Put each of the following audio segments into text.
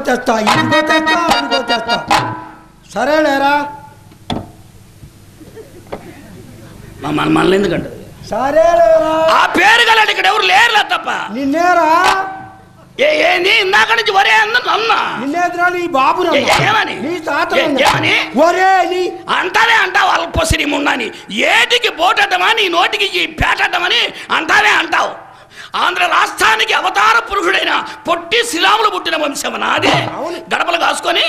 తెస్తా ఇదిగో తెస్తా సరేలేరా మళ్ళీ ఎందుకంటే సరేలేరా ఆ పేరు గల ఇక్కడ ఎవరు లేరులే తప్ప నిన్నేరా ఏంది ఇందాక నుంచి వరే అన్నా నిన్నేదిరా నీ బాబు ఏమని నీ తాత ఏమని ఒరే నీ అంటావే అంటావు అల్పసిరి మున్నాని ఏటికి పోటట్టమని నోటికి పేటట్టమని అంటావు ఆంధ్ర రాష్ట్రానికి అవతార పురుషుడైన పొట్టి శ్రీరాములు పుట్టిన వంశం నాదే గడపలు కాసుకొని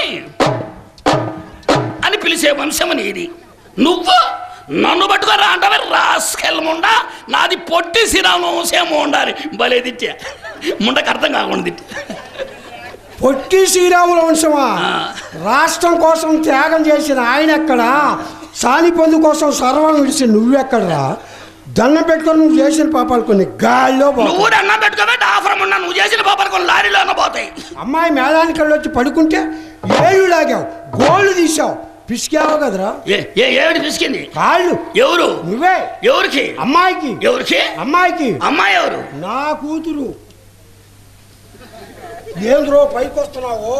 అని పిలిచే వంశం నీది నువ్వు నన్ను పట్టుకోరా అంటావే రాస్కెల్ముండా నాది పొట్టి శ్రీరాములు వంశం ఉండాలి భలే తిట్టా ముండకు అర్థం కాకుండా తిట్టా పొట్టి శ్రీరాముల వంశమా రాష్ట్రం కోసం త్యాగం చేసిన ఆయన ఎక్కడ సాని పొందు కోసం సర్వం విడిచి నువ్వెక్కడరా దండం పెట్టుకొని నువ్వు చేసిన పాపాలు కొన్ని గాల్లో నువ్వు దండం పెట్టుకోబెట్టి ఆఫరం ఉన్నా నువ్వు చేసిన పాపాలు కొన్ని లారీలోనే పోతాయి అమ్మాయి మేళానికి వచ్చి పడుకుంటే ఏళ్ళు లాగావు గోళ్ళు తీసావు పిసికావు కదరా ఏమిటి పిసికింది కాళ్ళు ఎవరు నువ్వే ఎవరికి అమ్మాయికి ఎవరికి అమ్మాయి ఎవరు నా కూతురు ఏంద్రో పైకి వస్తున్నావు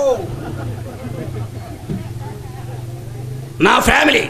నా ఫ్యామిలీ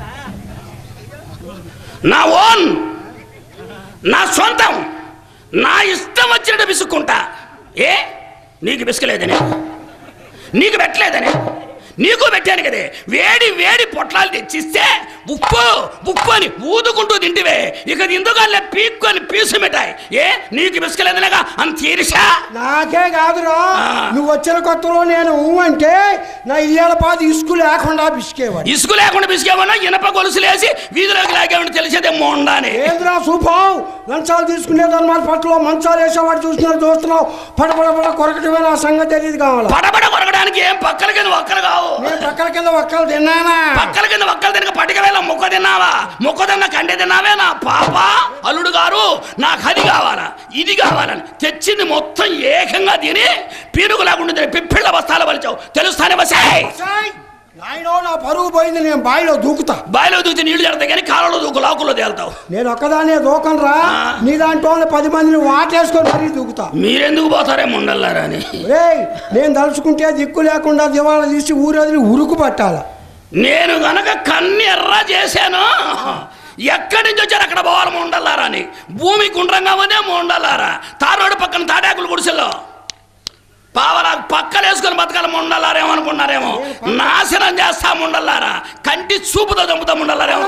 నా ఓన్ నా సొంతం నా ఇష్టం వచ్చినట్టు విసుక్కుంటా నీకు విసుకలేదని నీకు పెట్టలేదని నీకు పెట్టాను కదే వేడి వేడి పొట్లాలు తెచ్చిస్తే ఉప్పు అని ఊదుకుంటూ తింటివే ఇక ఇందుకల్లే పీక్కొని పీసు మిఠాయి నీకు విసుకలేదనగా అంత తీరిసా నాకే కాదురా నువ్వు వచ్చిన కొత్తలో నేను అంటే నా ఇయ్యాల పాది ఇసుకు లేకుండా పిసికేవాడినా ఇనప గొలుసులేసి వీధిలోకి లాగేవాడిని తెలిసేదేమో ఉండాలి ఏంద్రా సూపావు లంచాలు తీసుకునేదాన్ని మన పట్టులో మంచాలు వేసేవాడు చూస్తున్నావు పడపడ కొరకటమే నా సంగతి తెలియదు కావాలి పడబడ కొరకడానికి ఏం పక్కల కింద ఒక్కలు కావు పక్కల కింద ఒక్కలు తిన్నానా పక్కల కింద ఒక్కలు తినక పట్టుక వేళ మొక్క తిన్నావా మొక్క తిన్న కంటే తిన్నావే నా పాప అల్లుడు గారు నాకు అది కావాలా ఇది కావాలని తెచ్చింది మొత్తం ఏకంగా తిని పీరుగు లేకుండా పిప్పిళ్ళ బస్తాలు పలిచావు తెలుస్తానే బసాయ్ నా పరుగు పోయింది నేను బావిలో దూకుతా దూకితే నీళ్లు జరుగుతాయి కానీ కాలంలో దూకు లాకుల్లో తేలుతావు నేను ఒక్కదానే దూకను రా నీ దాంట్లో 10 మందిని వాటేసుకొని మరీ దూకుతా మీరెందుకు పోతారేమో ఉండాలారా అని నేను తలుచుకుంటే దిక్కు లేకుండా దివాళా తీసి ఊరదిని ఉరుకు పట్టాల నేను గనక కన్ను ఎర్ర చేశాను ఎక్కడి నుంచి వచ్చారు అక్కడ పోవాలమో ఉండాలారా అని భూమి గుండ్రంగా ఉందేమో ఉండాలారా తారోడు పక్కన తాటాకులు గుడిసెల్లో పావలా పక్కలేసుకొని బతకాలమో ఉండాలారేమో నాశనం చేస్తా ఉండాలారా కంటి చూపుతో చంపుతా ఉండాలారేమో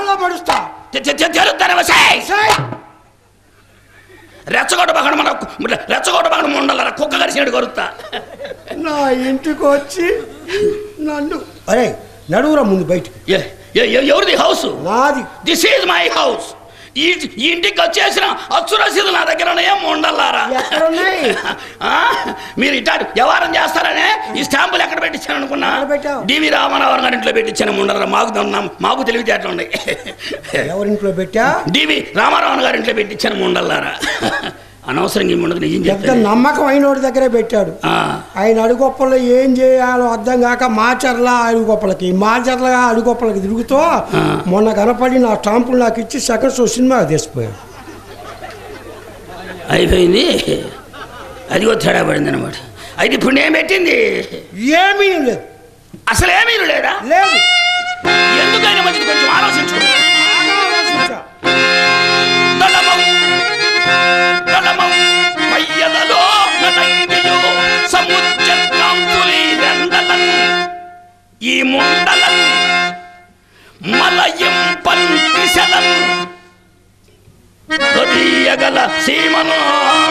రెచ్చగొట్ట పక్కన ఉండాలారా కుక్క కరిచినట్టు కొరుతా నా ఇంటికి వచ్చి నన్ను అరే నడువురా ముందు బయటికి ఎవరిది హౌస్ నాది దిస్ ఈజ్ మై హౌస్ ఈ ఇంటికి వచ్చేసిన అచ్చు రసీదు నా దగ్గర ఏం ఉండల్లారా మీరు ఇట్టా వ్యవహారం చేస్తారనే ఈ స్టాంపులు ఎక్కడ పెట్టించాను అనుకున్నా డివి రామారావు గారి ఇంట్లో పెట్టించాను ఉండరా మాకు తెలివితేటలు ఉన్నాయి ఎవరింట్లో పెట్టా డివి రామారావు గారి ఇంట్లో పెట్టించాను ఉండల్లారా అనవసరంగా ఉండదు నిజం చెప్తాను నమ్మకం అయినోడి దగ్గరే పెట్టాడు ఆయన అడుగొప్పలో ఏం చేయాలో అర్థం కాక మాచర్ల అడుగొప్పలకి తిరుగుతూ మొన్న కనపడి నా స్టాంపులు నాకు ఇచ్చి సెకండ్ షో సినిమా తీసిపోయాడు అయిపోయింది అది తేడా పడింది అనమాట అయితే ఇప్పుడు నేను పెట్టింది ఏమీ లేదు అసలు ఏమీ లేదా లేదు ఎందుకైనా మంచిది కొంచెం ఆలోచించుకో ఈ ముండలం మలయం పంపిసలం గల సీమను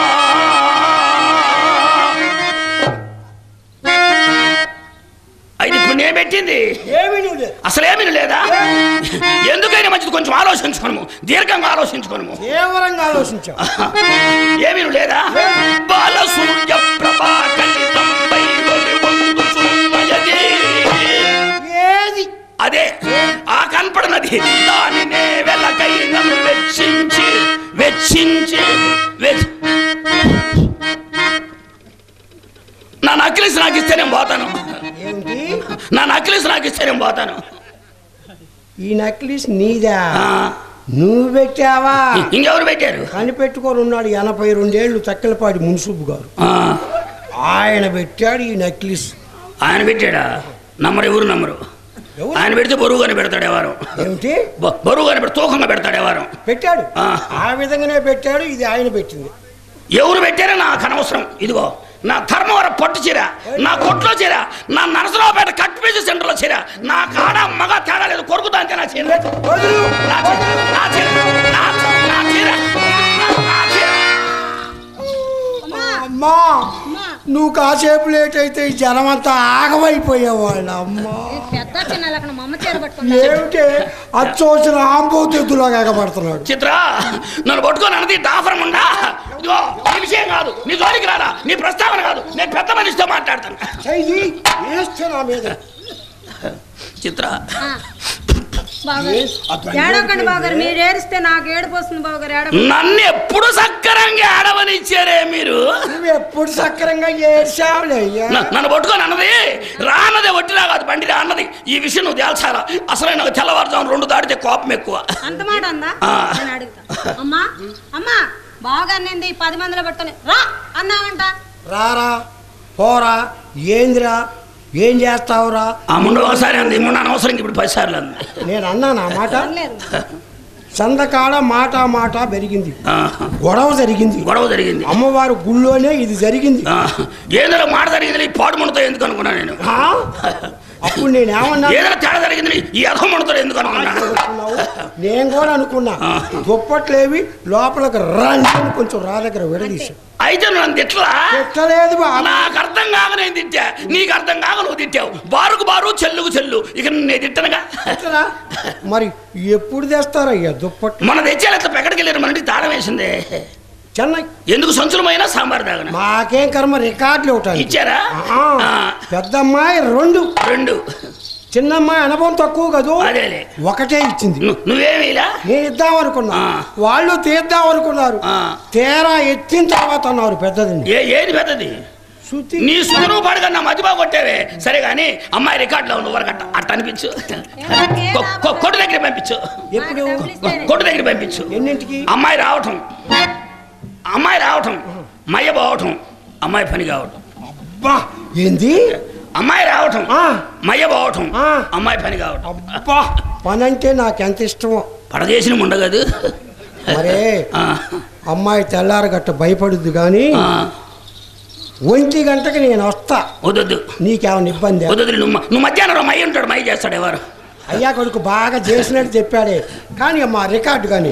అయితే ఇప్పుడు నేను పెట్టింది అసలు ఏమీ లేదా ఎందుకైనా మంచిది కొంచెం ఆలోచించుకోను దీర్ఘంగా ఆలోచించుకోను తీవ్రంగా ఆలోచించా ఏమీ లేదా బాలసూర్య ప్రభాకలితం అదే ఆ కనపడినది దానినే వెలకై నన్ను వెచ్చించి నా నక్లీస్ నాకు ఇస్తే నేను పోతాను ఈ నక్లీస్ నీదా నువ్వు పెట్టావా ఇంకెవరు పెట్టారు కనిపెట్టుకొని ఉన్నాడు 82 ఏళ్ళు చక్కెలపాటి మున్సూబు గారు ఆయన పెట్టాడు ఈ నక్లీస్ ఆయన పెట్టాడా? నమ్మరు, ఎవరు నమ్మరు. ఆయన పెడితే బరువుగానే పెడతాడు ఎవరు. ఏమిటి బరువుగానే పెడతాడు, తూకంగా పెడతాడు ఎవరు. పెట్టాడు, ఆ విధంగానే పెట్టాడు. ఇది ఆయన పెట్టింది. ఎవరు పెట్టారో నాకు అనవసరం. ఇదిగో నా ధర్మవరం పట్టు చీర, నా కొట్లో చీర, నా నరసరావుపేట కట్ పీజీ సెంటర్లో చీర, నా కాడ మగ తేడా లేదు. కొరుకుతా అంతే నా చీర, నా చీర, నా చీర, నా చీర. అమ్మా, నువ్వు కాసేపు లేట్ అయితే ఈ జనం అంతా ఆగమైపోయేవాళ్ళు. అమ్మా ఏమిటి అచ్చోసిన ఆంబోతులాగా ఎగబడుతున్నాడు. చిత్ర నన్ను పట్టుకొని అన్నది డాఫరం ఉండా. ఇదిగో ఈ విషయం కాదు, నీ జోలికి రాడా, నీ ప్రస్తావన కాదు. నేను పెద్ద మనిషితో మాట్లాడతాను. చిత్ర ఏడవకండి బావగారు, మీరు ఏడిస్తే నాకు ఏడుపు వస్తుంది బావగారు. నన్ను ఎప్పుడు సక్కరంగా ఆడవనిచ్చారే మీరు. నువ్వు ఎప్పుడు సక్కరంగా ఏడ్చావులే. నన్ను పట్టుకొని అన్నది రాన్నదే ఒట్టిలా కాదు, బండి అన్నది. ఈ విషయం నువ్వు తేల్చాలా. అసలు నాకు తెల్లవారుజాము 2 దాటితే కోపం ఎక్కువ. అంత మాట అందా? నేను అడుగుతా. అమ్మా అమ్మా, బావగారు నేను 10 మందిలో పట్టుకొని రా అన్నావంట. రారా పోరా ఏందిరా ఏం చేస్తావురా? ఆ ముందు ఒకసారి అంది, ముందు అనవసరం ఇప్పుడు 10 సార్లు అంది. నేను అన్నాను ఆ మాట. సందకాడ మాట పెరిగింది, గొడవ జరిగింది. అమ్మవారు గుళ్ళోనే ఇది జరిగింది. ఏదో మాట జరిగింది, పాడు ముడతా ఎందుకు అనుకున్నా నేను. అప్పుడు నేనేమన్నా ఏదైనా తేడా జరిగింది, ఈ అధం ముడతాడు ఎందుకు అనుకున్నా. నేను కూడా అనుకున్నా. దుప్పట్లేవి లోపలికి రండి కొంచెం రా దగ్గర విడదీసి. అయితే నన్ను తిట్టలేదు. నాకు అర్థం కాక నేను తిట్టా, నీకు అర్థం కాక నువ్వు తిట్టావు. బారుకు బారు, చెల్లుకు చెల్లు. ఇక నేను తిట్టనుగా. మరి ఎప్పుడు తెస్తారయ్యా దుప్పట్లు? మన తెచ్చారు ఎట్లా ఎక్కడికి వెళ్ళారు? మన ఇంటికి తాళం వేసిందే. చెన్నై ఎందుకు సంచులమైనా సాంబార్ తాగన? మాకేం కర్మ, రికార్డులు ఇవ్వటానికి. ఇచ్చారా? పెద్దమ్మాయి 2, చిన్నమ్మాయి అనుభవం తక్కువ కదా, అదేలే ఒకటే ఇచ్చింది. నువ్వేమిలా? నేను ఇద్దాం అనుకున్నా, వాళ్ళు తీద్దాం అనుకున్నారు. తేరా ఎత్తిన తర్వాత అన్నారు పెద్దది. ఏది పెద్దది? నీ సుఖను పడగా నా మధ్య బాగా కొట్టేవే. సరే కానీ అమ్మాయి రికార్డులో ఉన్న వరకు అట్ట అనిపించు. కొట్టు దగ్గర పంపించు. ఎప్పుడు? కొట్టు దగ్గర పంపించు. ఎన్నింటికి? అమ్మాయి రావటం, మయ్య పోవటం, అమ్మాయి పని కావటం. అబ్బా ఏంది? అమ్మాయి రావటం, మయ్య పోవటం, అమ్మాయి పని కావటం. అబ్బా పని అంటే నాకు ఎంత ఇష్టమో. పడదేసిన ఉండగదు. మరే అమ్మాయి తెల్లారు గట్ట భయపడుద్ది కానీ 1 గంటకి నేను వస్తా. వద్దు, నీకేమైనా ఇబ్బంది? వద్దు. నువ్వు మధ్యాహ్నం మయ్య ఉంటాడు, మయ్య చేస్తాడు ఎవరు. అయ్యా కొడుకు బాగా చేసినట్టు చెప్పాడే కానీ అమ్మా రికార్డు కానీ.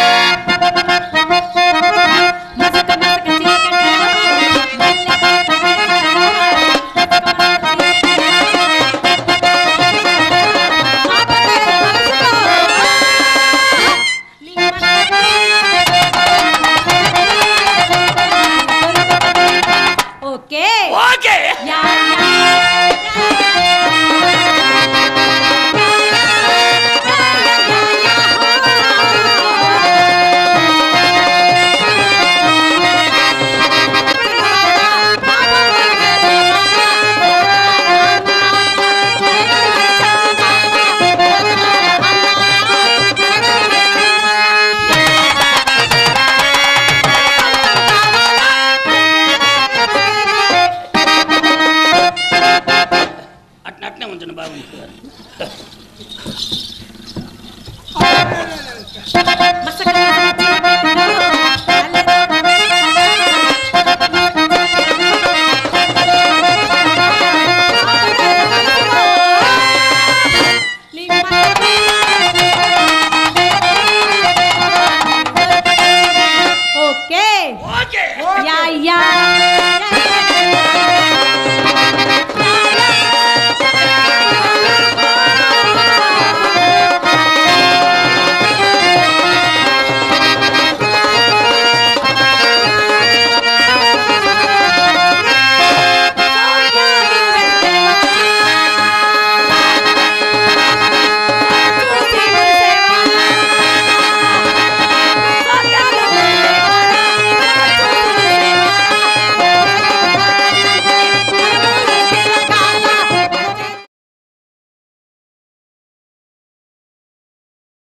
అట్నే ఉంచండి, బాగుంటుంది. మసక